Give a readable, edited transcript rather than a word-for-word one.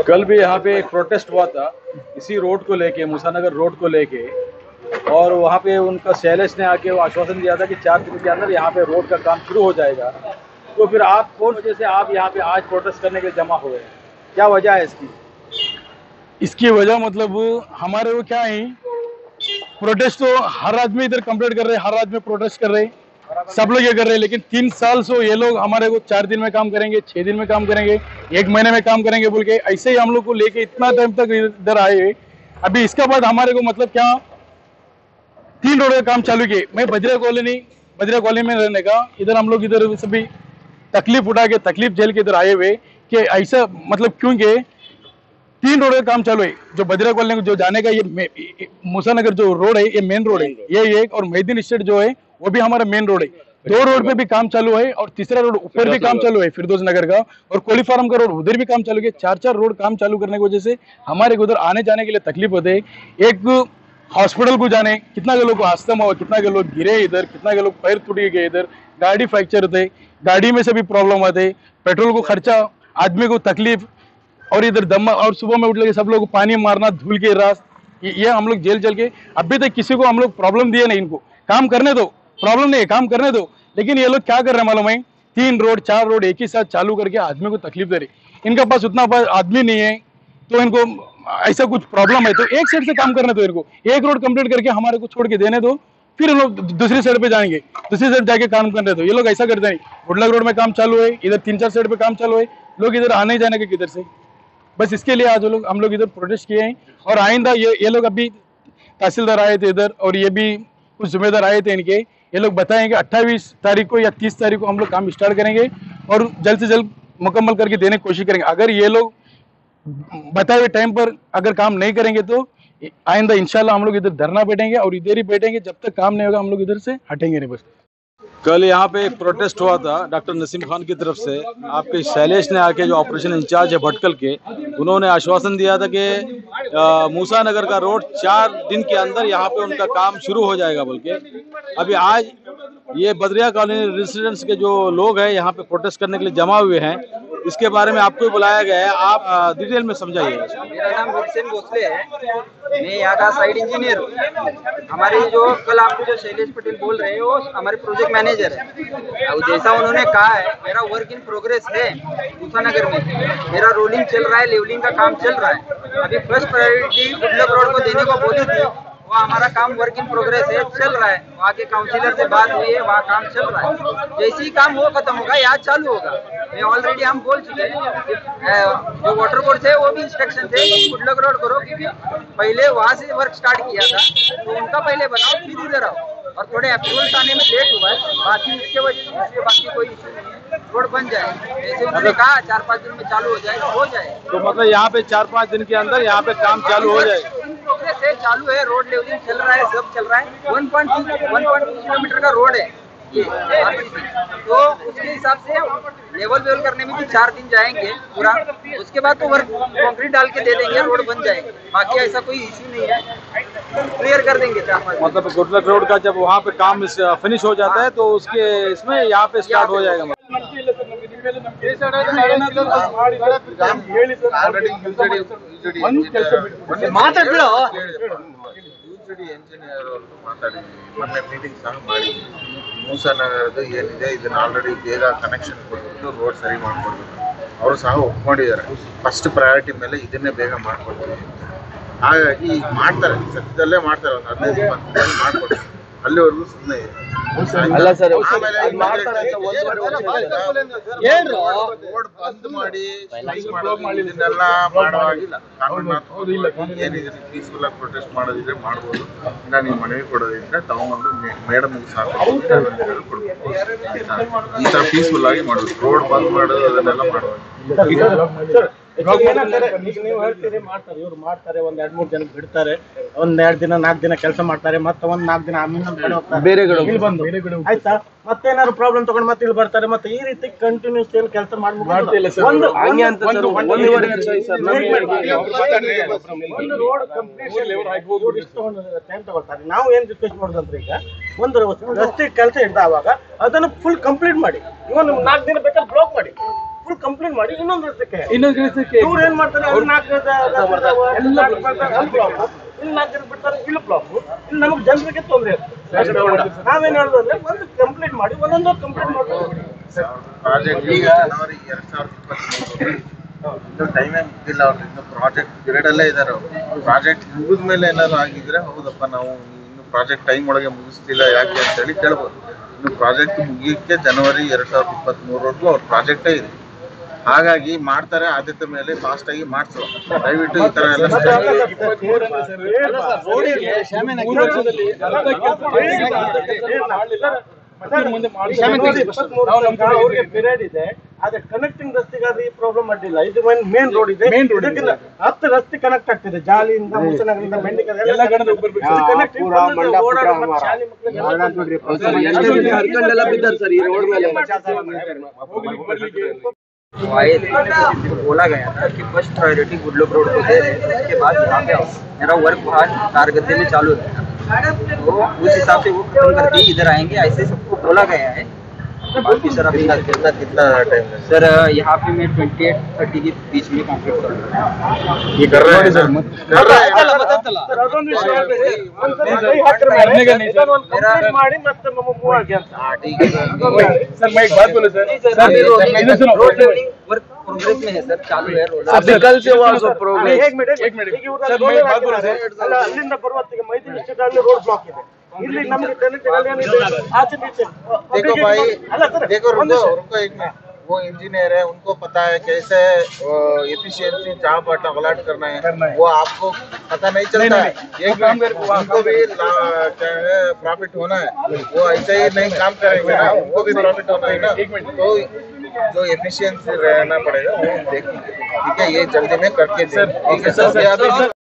कल भी यहाँ पे एक प्रोटेस्ट हुआ था इसी रोड को लेके, मूसानगर रोड को लेके, और वहाँ पे उनका शैलेश ने आके वो आश्वासन दिया था कि 4 दिन के अंदर यहाँ पे रोड का काम शुरू हो जाएगा। तो फिर आप कौन वजह से आप यहाँ पे आज प्रोटेस्ट करने के लिए जमा हुए हैं, क्या वजह है इसकी? इसकी वजह मतलब हमारे वो क्या है, प्रोटेस्ट तो हर आदमी इधर कंप्लेंट कर रहे हैं, हर आदमी प्रोटेस्ट कर रहे हैं, सब लोग ये कर रहे हैं। लेकिन 3 साल से ये लोग हमारे को 4 दिन में काम करेंगे, 6 दिन में काम करेंगे, 1 महीने में काम करेंगे बोल के ऐसे ही हम लोग को लेके इतना टाइम तक इधर आए। अभी इसके बाद हमारे को मतलब क्या 3 रोड का काम चालू किए। मैं बजरा कॉलोनी में रहने का, इधर हम लोग इधर सभी तकलीफ उठा के तकलीफ झेल के इधर आए हुए कि ऐसा मतलब क्योंकि 3 रोड का काम चालू है। जो बजरा कॉलोनी को जो जाने का ये मूसानगर जो रोड है ये मेन रोड है, ये एक, और मोहिद्दीन स्ट्रीट जो है वो भी हमारा मेन रोड है। 2 रोड पे भी काम चालू है और तीसरा रोड ऊपर भी काम चालू है फिरदौस नगर का, और कोली फार्म का रोड उधर भी काम चालू है। 4 रोड काम चालू करने की वजह से हमारे उधर आने जाने के लिए तकलीफ होते है। एक हॉस्पिटल को जाने कितना के लोग को अस्थमा हुआ, कितना के लोग गिरे इधर, कितना के लोग पैर टूट गए इधर, गाड़ी फ्रैक्चर होते, गाड़ी में से भी प्रॉब्लम आते, पेट्रोल को खर्चा, आदमी को तकलीफ, और इधर दम, और सुबह में उठ लगे सब लोग को पानी मारना धूल के रास, ये हम लोग जेल के अभी तक किसी को हम लोग प्रॉब्लम दिए नहीं। इनको काम करने दो, प्रॉब्लम नहीं है, काम करने दो। लेकिन ये लोग क्या कर रहे हैं मालूम है, 3 रोड 4 रोड एक ही साथ चालू करके आदमी को तकलीफ दे रहे। इनका पास उतना आदमी नहीं है तो इनको ऐसा कुछ प्रॉब्लम है तो एक साइड से काम करने दो। इनको एक रोड कंप्लीट करके हमारे को छोड़ के देने दो, फिर हम लोग दूसरी साइड पे जाएंगे, दूसरी साइड जाके काम करने दो। ये लोग ऐसा करते नहीं। गुडलक रोड में काम चालू है, इधर 3-4 साइड पे काम चालू है, लोग इधर आने जाने के किधर से। बस इसके लिए आज हम लोग इधर प्रोटेस्ट किए हैं। और आइंदा ये लोग अभी तहसीलदार आए थे इधर, और ये भी कुछ जिम्मेदार आए थे इनके, ये लोग बताएंगे 28 तारीख को या 30 तारीख को हम लोग काम स्टार्ट करेंगे और जल्द से जल्द मुकम्मल करके देने की कोशिश करेंगे। अगर ये लोग बताए हुए टाइम पर अगर काम नहीं करेंगे तो आइंदा इंशाल्लाह हम लोग इधर धरना बैठेंगे और इधर ही बैठेंगे, जब तक काम नहीं होगा हम लोग इधर से हटेंगे नहीं। बस कल यहाँ पे एक प्रोटेस्ट हुआ था डॉक्टर नसीम खान की तरफ से। आपके शैलेश ने आके, जो ऑपरेशन इंचार्ज है भटकल के, उन्होंने आश्वासन दिया था कि मूसानगर का रोड 4 दिन के अंदर यहाँ पे उनका काम शुरू हो जाएगा बोल के। अभी आज ये बदरिया कॉलोनी रेसिडेंट्स के जो लोग हैं यहाँ पे प्रोटेस्ट करने के लिए जमा हुए हैं, इसके बारे में आपको बुलाया गया है, आप डिटेल में समझाइए। मेरा नाम हुसैन भोसले है, मैं यहाँ का साइड इंजीनियर हूँ। हमारे जो कल आपको जो शैलेश पटेल बोल रहे हैं वो हमारे प्रोजेक्ट मैनेजर है। अब जैसा उन्होंने कहा है, मेरा वर्क इन प्रोग्रेस है मूसानगर में, मेरा रोलिंग चल रहा है, लेवलिंग का काम चल रहा है। अभी फर्स्ट प्रायोरिटी गुडलक रोड को देने को बोली थी, वहाँ हमारा काम वर्क इन प्रोग्रेस है, चल रहा है। वहाँ के काउंसिलर से बात हुई है, वहाँ काम चल रहा है। जैसे ही काम वो खत्म होगा यहाँ चालू होगा। मैं ऑलरेडी हम बोल चुके हैं, जो वाटर बोर्ड थे वो भी इंस्ट्रक्शन थे गुडलक रोड करो, क्योंकि पहले वहाँ से वर्क स्टार्ट किया था तो उनका पहले बनाओ फिर इधर आओ, और थोड़े अप्रूवल्स आने में लेट हुआ है। बाकी उसके वजह से बाकी कोई इशू नहीं है, रोड बन जाए। जैसे उन्होंने कहा 4-5 दिन में चालू हो जाएगा, हो जाए। तो मतलब यहाँ पे 4-5 दिन के अंदर यहाँ पे काम चालू हो जाएगा। प्रोग्रेस है, चालू है, रोड लेवलिंग चल रहा है, सब चल रहा है। 1.2 किलोमीटर का रोड है ये RCC, तो उसके हिसाब से लेवल करने में भी 4 दिन जाएंगे पूरा। उसके बाद तो वर्क कंक्रीट डाल के दे देंगे, रोड बन जाएगी। बाकी ऐसा कोई इशू नहीं है, क्लियर कर देंगे 4-5। मतलब गुडलक रोड का जब वहाँ पे काम फिनिश हो जाता है तो उसके इसमें यहाँ पे स्टार्ट हो जाएगा। ಎಂಜಿನಿಯರ್ ಅವರು ಮಾತಾಡಿದ್ವಿ, ಮೊನ್ನೆ ಮೀಟಿಂಗ್ ಸಹ ಮಾಡಿದ್ವಿ। ಮೂಸಾನಗರದ್ದು ಏನಿದೆ ಇದನ್ನ ಆಲ್ರೆಡಿ ಬೇಗ ಕನೆಕ್ಷನ್ ಕೊಟ್ಬಿಟ್ಟು ರೋಡ್ ಸರಿ ಮಾಡ್ಕೊಡ್ಬೇಕು, ಅವರು ಸಹ ಒಪ್ಕೊಂಡಿದ್ದಾರೆ। ಫಸ್ಟ್ ಪ್ರಯಾರಿಟಿ ಮೇಲೆ ಇದನ್ನೇ ಬೇಗ ಮಾಡ್ಕೊಡ್ತೀವಿ ಅಂತ, ಹಾಗಾಗಿ ಮಾಡ್ತಾರೆ, ಸದ್ಯದಲ್ಲೇ ಮಾಡ್ತಾರೆ, ಒಂದು 15-20 ದಿನ ಮಾಡ್ಕೊಡ್ತಾರೆ। ಅಲ್ಲಿವರೆಗೂ ಸುಮ್ಮನೆ ಅಲ್ಲ ಸರ್, ರೋಡ್ ಬಂದ್ ಮಾಡಿ ಇದನ್ನೆಲ್ಲ ಮಾಡುವಾಗಿಲ್ಲ। ಏನಿದೆ ಪೀಸ್ಫುಲ್ ಆಗಿ ಪ್ರೊಟೆಸ್ಟ್ ಮಾಡೋದಿದ್ರೆ ಮಾಡ್ಬೋದು, ಇಲ್ಲ ನೀವು ಮನವಿ ಕೊಡೋದಿದ್ರೆ ತಗೊಂಡ್ಬಂದು ಮೇಡಮ್ ಸಾಕು ಕೊಡ್ಬೇಕು। ಈ ತರ ಪೀಸ್ಫುಲ್ ಆಗಿ ಮಾಡೋದು, ರೋಡ್ ಬಂದ್ ಮಾಡೋದು ಅದನ್ನೆಲ್ಲ ಮಾಡುವಾಗ ನೀವು ಹೇಳ್ತೀರಿ ಮಾಡ್ತಾರೆ, ಇವ್ರು ಮಾಡ್ತಾರೆ, 1-2-3 ಜನ ಬಿಡ್ತಾರೆ, 1-2 ದಿನ 4 ದಿನ ಕೆಲಸ ಮಾಡ್ತಾರೆ, ಮತ್ತೆ 1-4 ದಿನ ಬೇರೆ ಇಲ್ಲಿ ಬಂದು ಆಯ್ತಾ, ಮತ್ತೇನಾದ್ರು ಪ್ರಾಬ್ಲಮ್ ತಗೊಂಡು ಮತ್ತೆ ಇಲ್ಲಿ ಬರ್ತಾರೆ, ಮತ್ತೆ ಈ ರೀತಿ ಕಂಟಿನ್ಯೂಸ್ ಏನು ಕೆಲಸ ಮಾಡ್ತಿಲ್ಲ ಸರ್। ಒಂದು ರೋಡ್ ಕಂಪ್ಲೀಷನ್ ಟೈಮ್ ತಗೊಳ್ತಾರೆ। ನಾವು ಏನ್ ರಿಕ್ವೆಸ್ಟ್ ಮಾಡೋದಂದ್ರೆ, ಈಗ ಒಂದು ರಸ್ತೆ ಕೆಲಸ ಹಿಡ್ದಾವಾಗ ಅದನ್ನು ಫುಲ್ ಕಂಪ್ಲೀಟ್ ಮಾಡಿ, ಇವನ್ 4 ದಿನ ಬೇಕಾದ್ರೆ ಬ್ಲಾಕ್ ಮಾಡಿ, ಫುಲ್ ಕಂಪ್ಲೇಂಟ್ ಮಾಡಿ ಇನ್ನೊಂದು ರಸ್ತೆಗೆ ಇನ್ನೊಂದು ಇವ್ರು ಏನ್ ಮಾಡ್ತಾರೆ ಅವ್ರು ನಾಲ್ಕು ಇಲ್ಲಿ 4 ಜನ ಬಿಡ್ತಾರೆ ಇಲ್ಲಿ ಬ್ಲಾಕ್ ಇಲ್ಲಿ ನಮಗೆ ಜನರಿಗೆ ತೊಂದರೆ ನಾವೇನ್ ಹೇಳೋದು ಅಂದ್ರೆ ಒಂದು ಕಂಪ್ಲೇಂಟ್ ಮಾಡಿ ಒಂದೊಂದು ಕಂಪ್ಲೇಂಟ್ ಮಾಡ್ಬೋದು ಪ್ರಾಜೆಕ್ಟ್ ಈಗ ಜನವರಿ 2023 ಇನ್ನು ಟೈಮೇ ಮುಗಿದಿಲ್ಲ ಅವ್ರು ಇನ್ನು ಪ್ರಾಜೆಕ್ಟ್ ಪೀರಿಯಡ್ ಅಲ್ಲೇ ಇದಾರೆ ಅವರು ಪ್ರಾಜೆಕ್ಟ್ ಮುಗಿದ ಮೇಲೆ ಏನಾದ್ರು ಆಗಿದ್ರೆ ಹೌದಪ್ಪ ನಾವು ಇನ್ನು ಪ್ರಾಜೆಕ್ಟ್ ಟೈಮ್ ಒಳಗೆ ಮುಗಿಸ್ತಿಲ್ಲ ಯಾಕೆ ಅಂತ ಹೇಳಿ ಕೇಳ್ಬೋದು. ಇನ್ನು ಪ್ರಾಜೆಕ್ಟ್ ಮುಗಿಯಕ್ಕೆ ಜನವರಿ 2023 ಅವ್ರ ಪ್ರಾಜೆಕ್ಟೇ ಇದೆ. ಹಾಗಾಗಿ ಮಾಡ್ತಾರೆ ಆದ್ಯತೆ ಮೇಲೆ ಫಾಸ್ಟ್ ಆಗಿ ಮಾಡ್ಸೋ ದಯವಿಟ್ಟು ಈ ತರ ಎಲ್ಲ ಅವ್ರಿಗೆ ಪೀರಿಯಡ್ ಇದೆ ಆದ್ರೆ ಕನೆಕ್ಟಿಂಗ್ ರಸ್ತೆಗಾದ್ರೆ ಈ ಪ್ರಾಬ್ಲಮ್ ಅಡ್ಡಿಲ್ಲ. ಇದು ಮೇನ್ ರೋಡ್ ಇದೆ 10 ರಸ್ತೆ ಕನೆಕ್ಟ್ ಆಗ್ತಿದೆ ಜಾಲಿಯಿಂದ ಮುಸನಗರದಿಂದ ಬೆಂಡಿಕಲ್ ಎಲ್ಲ बोला गया था कि फर्स्ट प्रायोरिटी गुडलुक रोड को दे दें, उसके बाद यहाँ पे आओ। मेरा वर्क बाहर तारगद्दे में चालू है तो उस हिसाब से वो खत्म करके इधर आएंगे ऐसे सबको बोला गया है। बाकी सर अभी कितना टाइम है सर यहाँ पे मैं 28-30 के बीच में कंप्लीट करूँगा। ये कर रहे हैं सर ಮಾಡಿ ಮತ್ತೆ ಮೂವ್ ಆಗಿ ಅಂತ सर मैं एक बात बोलूं sir road levelling work progress में है सर, चालू है रोड अभी कल से वो ಪ್ರೋಗ್ರೆಸ್ एक मिनट सर मैं एक बात बोलूं सर ಅಲ್ಲಿಂದ ಬರುವತ್ತಿಗೆ ಮೈದಿನ ಸ್ಟ್ರೀಟ್ ಅಲ್ಲಿ ರೋಡ್ ಬ್ಲಾಕ್ ಇದೆ ಇಲ್ಲಿ ನಮಗೆ ಆಚೆ ಈಚೆ देखो भाई देखो रुको एक मिनट वो इंजीनियर है उनको पता है कैसे एफिशिएंसी जहाँ पर अलर्ट करना है वो आपको पता नहीं चलता है। एक उनको भी प्रॉफिट होना है वो ऐसे ही नहीं काम करेंगे ना उनको भी प्रॉफिट होना है ना तो जो एफिशिएंसी रहना पड़ेगा वो देखेंगे ठीक है। ये जल्दी में करके ठीक है सर।